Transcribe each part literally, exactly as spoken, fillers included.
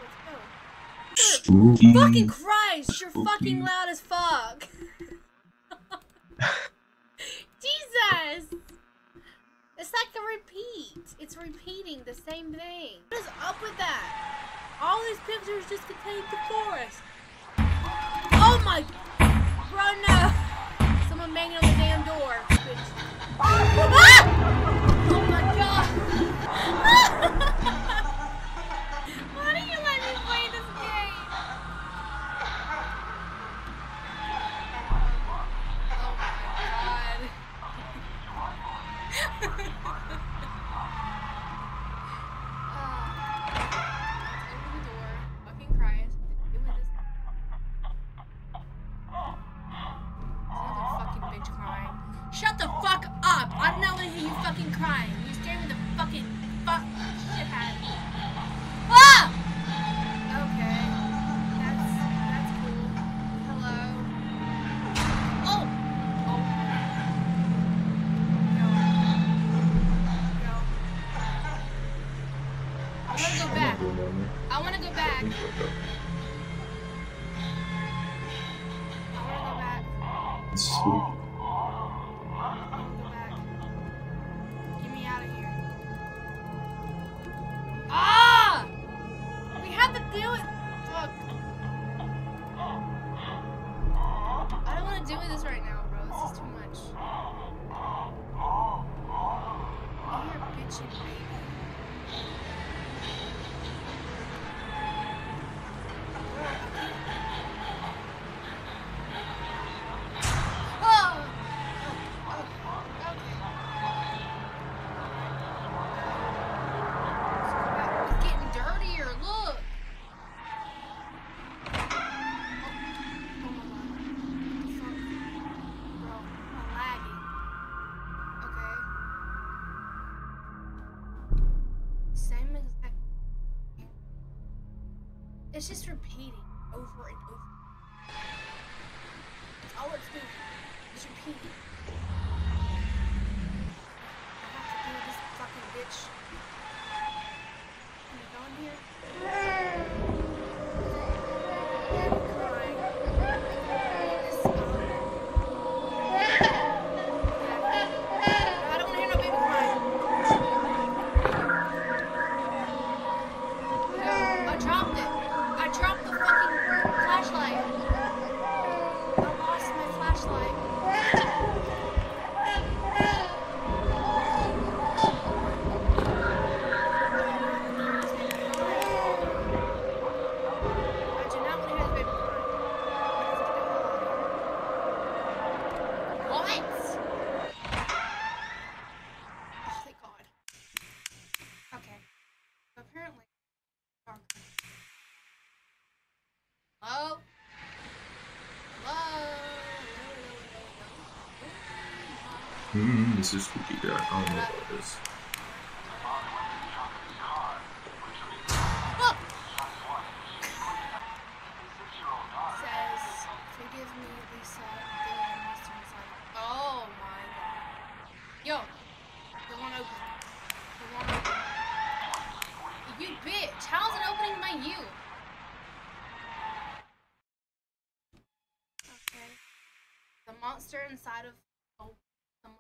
Let's go. Spooky. Fucking Christ, you're Spooky. fucking loud as fuck. Jesus! It's like a repeat. It's repeating the same thing. What is up with that? All these pictures just contain the forest. Oh my... Bro, no. Someone banging on the damn door. Ah! Oh my god. Why do you let me play this game? Oh my god. Shut the fuck up! I'm not gonna hear you fucking crying. You scared me the fucking fuck shit out of me. Ah! Okay. That's that's cool. Hello. Oh! Oh. No. No. I wanna go back. I wanna go back. I wanna go back. Spooky. Doing this right now, bro. This is too much. You're a bitchy baby. Oh! Okay. It's getting dirtier. Look. It's just repeating over and over. That's all it's doing. It's repeating. I have to do this fucking bitch. Can you go in here? I'm crying. This, um... I don't want to hear no baby crying. I dropped it. I dropped the fucking flashlight. I lost my flashlight. I do not want to hear the baby cry. What? Oh, thank God. Okay. So apparently... Hello? Hello? Hmm, this is spooky there. I don't know what it is. Look! Says, forgive me, Lisa. Oh my god. Yo! They won't open. They won't open. You bitch! How's it opening by you? Okay. The monster inside of oh someone.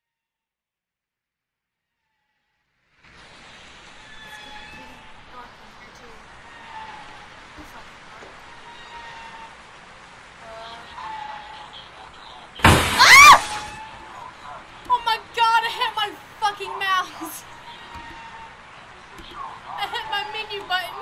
It's getting dark in here too. It's fucking dark. Uh. Ah! Oh my god, I hit my fucking mouse. I hit my menu button.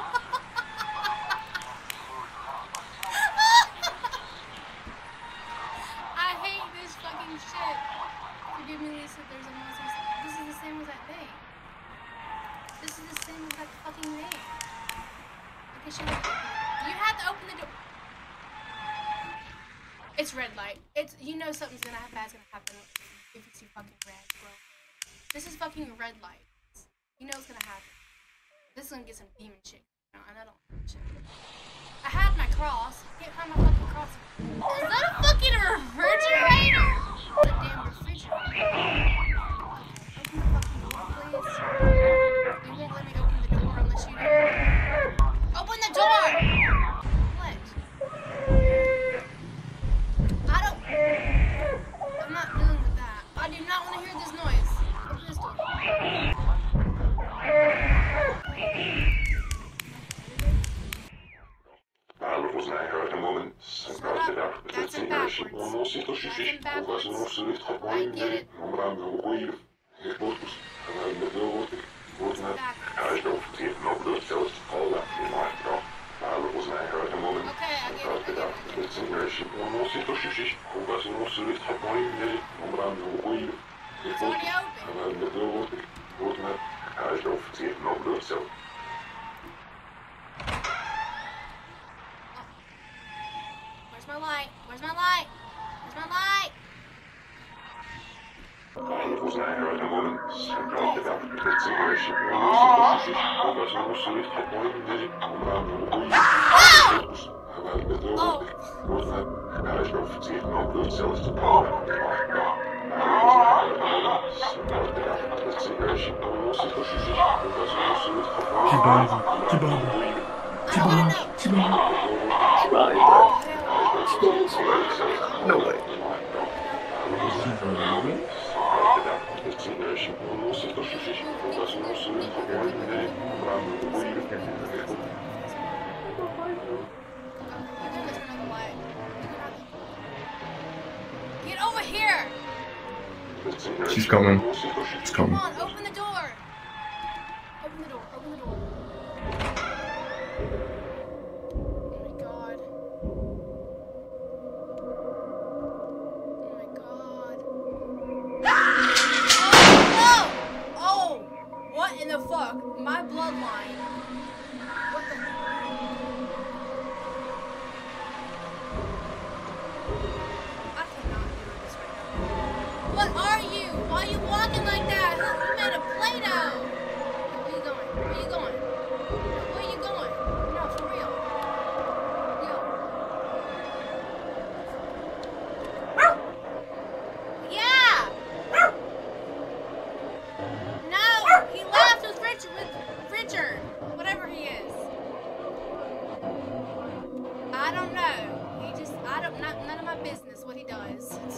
I hate this fucking shit. Forgive me, Lisa, there's a monster. This is the same as that thing. This is the same as that fucking thing. Okay, shut up. You have to open the door. It's red light. It's, you know something's gonna happen, bad's gonna happen if you see fucking red, bro. This is fucking red light. You know what's gonna happen. This is gonna get some demon shit. No, and I don't want shit. I had my cross. Can't find my fucking cross. Is that a fucking refrigerator? A damn refrigerator. Open the fucking door, please. You won't let me open the door unless you do. Shut up. That's in backwards. That's in backwards. I get it. Okay, I get it. I get it. It's already open. Where's my light? Where's my light? Where's my light? Oh! No way. Get over here! She's coming. She's coming. Come on, open the door! Open the door, open the door. Oh my god. Oh my god. Oh no! Oh! What in the fuck? My bloodline. What the I cannot do this right now. What are you? Why are you walking like that? Who made a Play-Doh? Where you going? Where you going? Where you going? No, for real. Yo. Yeah! No! He left with Richard, with Richard. Whatever he is. I don't know. He just, I don't, not, none of my business what he does.